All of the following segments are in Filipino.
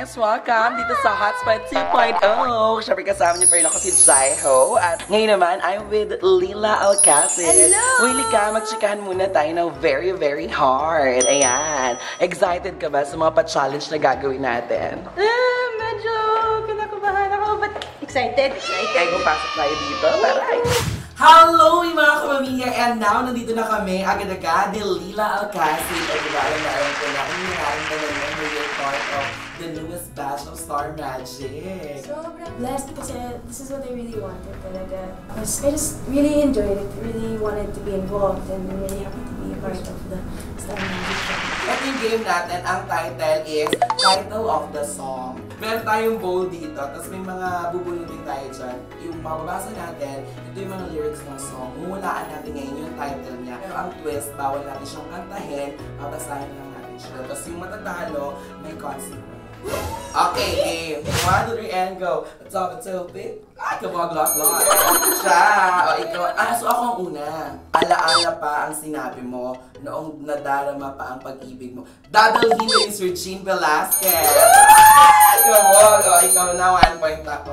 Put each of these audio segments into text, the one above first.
Yes! Welcome dito sa Hotspot 2.0. Siyempre kasama niyo pa rin ako si Jaiho. At ngayon naman, I'm with Lila Alcacid. Hello! Willy ka, magchikahan muna tayo ng very, very hard. Ayan. Excited ka ba sa mga pa-challenge na gagawin natin? Medyo kinakabahan ako, but excited. Kaya kung pasok tayo dito, taray! Hello mga kapamilya! And now, nandito na kami agad-agad ni Lila Alcacid. Ay, diba, alam ko na kung nangyari na naman yung part of the newest batch of Star Magic. Sobrang blessed kasi this is what I really wanted talaga. I just really enjoyed it. Really wanted to be involved and I'm really happy to be a part of the Star Magic show. At yung game natin, ang title is Title of the Song. Meron tayong bowl dito, tapos may mga bubulutin tayo dyan. Yung mababasa natin, ito yung mga lyrics ng song. Huhulaan natin ngayon yung title niya. Pero ang twist, bawal natin siyang kantahin, babasahin lang natin siya. Tapos yung matatalo, may consequence. Okay, game. 1, 2, 3, and go. Let's have a topic. Ay, kabag-lot-lot. Siya. O, ikaw. So ako ang una. Alaala pa ang sinabi mo noong nadarama pa ang pag-ibig mo. Dadalhin mo is Regine Velasquez. Kabag. O, ikaw na. 1 point ako.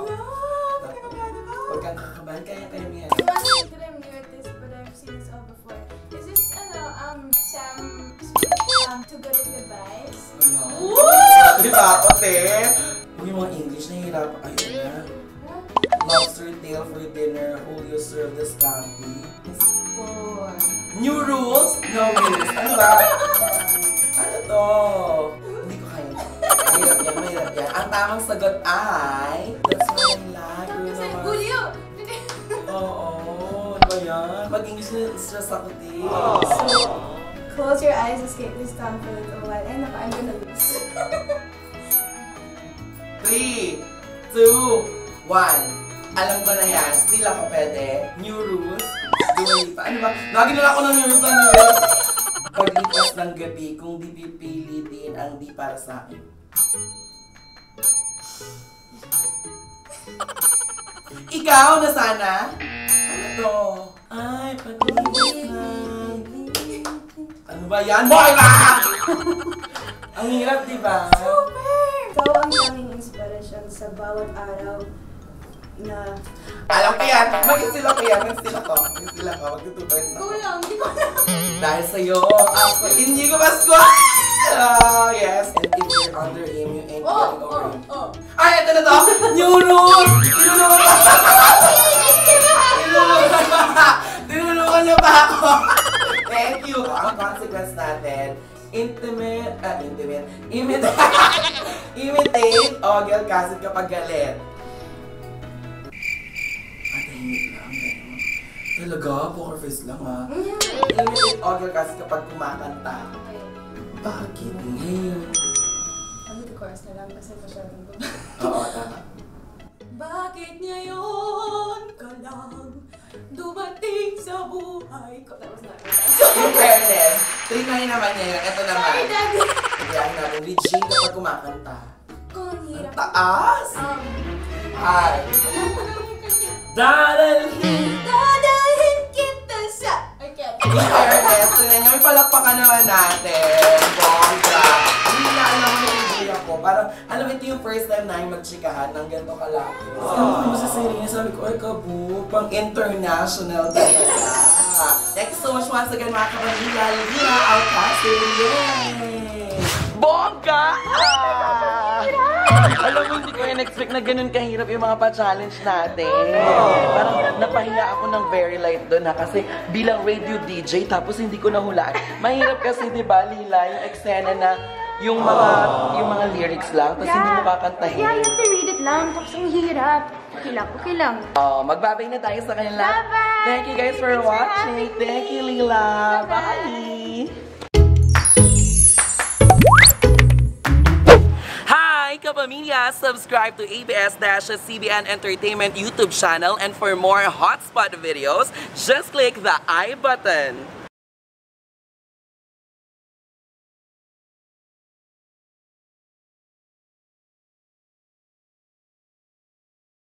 Huwag kang kakabahan. Kaya mo yan. I'm new at this, but I've seen this all before. Is this, Sam, Too Good at Goodbyes? Diba, ote? Yung mga English, nahihirap. Ayun na. Lobster tail for dinner, who you serve the scampi? New rules? No rules. Ano ba? Ano to? Hindi ko kaya. Mahirap yan. Ang tamang sagot ay... That's why I like you naman. Julio! Oo. Ano ba yan? Mag-English na stress ako din. Close your eyes, escape this town for a little while. And I'm gonna lose. 3, 2, 1. Alam ko na yan. Still ako pwede. New rules. Duwalipa. Ano ba? Lagi na lang ako ng new rules. Paglipas ng gabi, kung di pipilitin ang di para sa akin. Ikaw na sana? Ano to? Ay, paglipas na. Ano ba yan? Moira! Ang hirap, diba? Super! So, ang daming inspiration sa bawat araw na... Alam ko yan! Mag-instila ko yan! Mag-instila ko! Mag-instila ko! Mag-tutuboys na. Kulang! Hindi ko alam! Dahil sa'yo, ako hindi ko maskuha! Oh, yes! And if you're under him, you ain't getting over him. Ay, ito na to! New rules! Tinulungan niyo pa ako! Thank you! Ang consequence natin, imitate Ogie Alcacid kapag galit. Tahimik lang. Talaga? Poker face lang ha? Imitate Ogie Alcacid kapag kumakanta. Bakit ngayon? Ano the chorus na lang kasi masyadong baba. Oo, tama. Bakit ngayon ka lang dumating sa buhay ko? Tapos na. In fairness, trinahin naman niya yun. Ito naman. Sorry, Daddy! Trinahin natin. Regine kapag kumakanta. Kung ang hirap. Taas! Hi! Dadalhin kita sa... Okay. In fairness, trinahin niya. May palakpakan naman natin. Bongga! Hindi na alam mo na enjoy ako. Parang, alam mo, ito yung first time namin magchikahan ng ganito kalaki. Ano sa sarili niya, sabi ko, ay kabuk, pang international talaga. Thank you so much once again mga kapamilya. Lila Alcacid! Yay! Bongga! Alam mo, hindi ko in-expect na ganun kahirap yung mga pa-challenge natin. Parang napahiya ako ng very light doon ha. Kasi bilang radio DJ, tapos hindi ko nahulaan. Mahirap kasi, di ba, Lila, yung eksena na yung mga lyrics lang, tapos hindi mo kakantahin. Yeah, you have to read it lang. Tapos ang hirap. Okay lang. Magbabay na tayo sa kanila. Bye-bye! Thank you guys for watching. Thank you, Lila. Bye! Hi, kapamilya! Subscribe to ABS-CBN Entertainment YouTube channel, and for more hotspot videos, just click the I button.